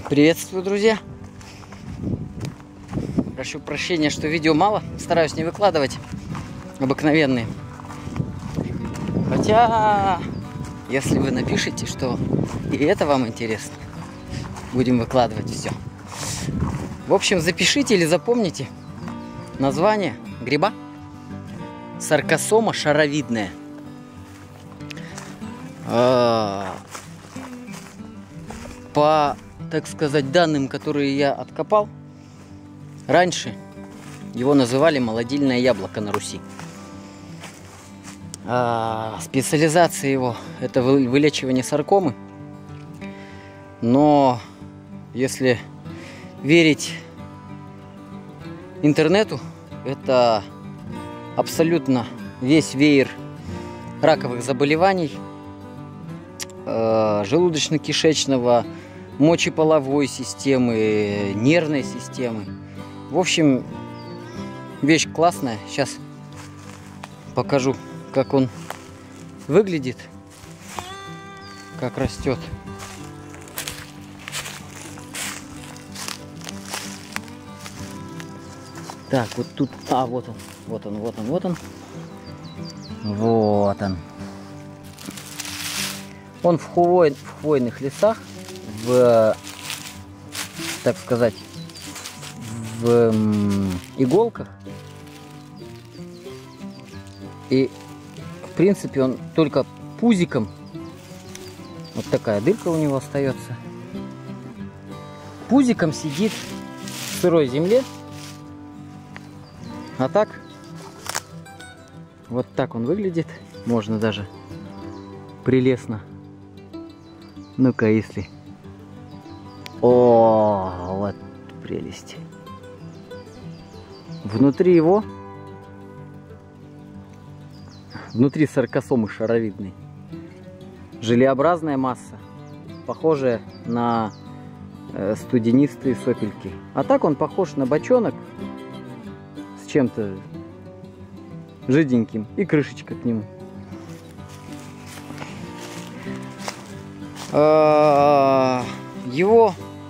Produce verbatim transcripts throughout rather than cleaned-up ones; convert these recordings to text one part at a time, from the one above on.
Приветствую, друзья! Прошу прощения, что видео мало, стараюсь не выкладывать обыкновенные. Хотя, если вы напишите, что и это вам интересно, будем выкладывать все. В общем, запишите или запомните название гриба. Саркосома шаровидная. По, так сказать, данным, которые я откопал, раньше его называли молодильное яблоко на Руси. А специализация его — это вылечивание саркомы. Но если верить интернету, это абсолютно весь веер раковых заболеваний, э, желудочно-кишечного, мочеполовой системы, нервной системы. В общем, вещь классная. Сейчас покажу, как он выглядит, как растет. Так, вот тут, а, вот он, вот он, вот он, вот он, вот он. Он в, хвой, в хвойных лесах, в, так сказать, в м, иголках. И, в принципе, он только пузиком, вот такая дырка у него остается, пузиком сидит в сырой земле. А так, вот так он выглядит. Можно даже прелестно. Ну-ка, если... О, вот прелесть. Внутри его, внутри саркосомы шаровидной, желеобразная масса, похожая на э, студенистые сопельки. А так он похож на бочонок с чем-то жиденьким и крышечка к нему. Его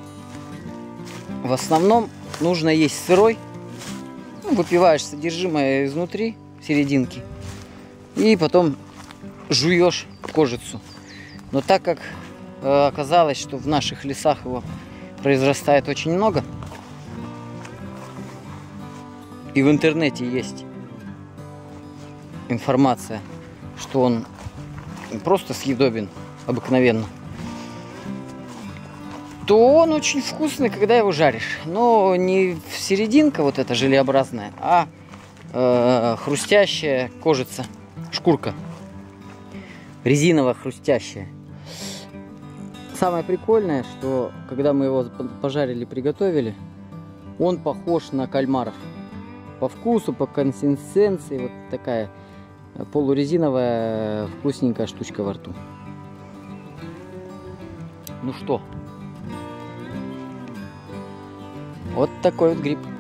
в основном нужно есть сырой. Ну, выпиваешь содержимое изнутри, серединки, и потом жуешь кожицу. Но так как э, оказалось, что в наших лесах его произрастает очень много, и в интернете есть информация, что он просто съедобен обыкновенно, то он очень вкусный, когда его жаришь. Но не серединка вот эта желеобразная, а э, хрустящая кожица, шкурка, резиново-хрустящая. Самое прикольное, что когда мы его пожарили, приготовили, он похож на кальмаров. По вкусу, по консистенции, вот такая полурезиновая вкусненькая штучка во рту. Ну что, вот такой вот гриб.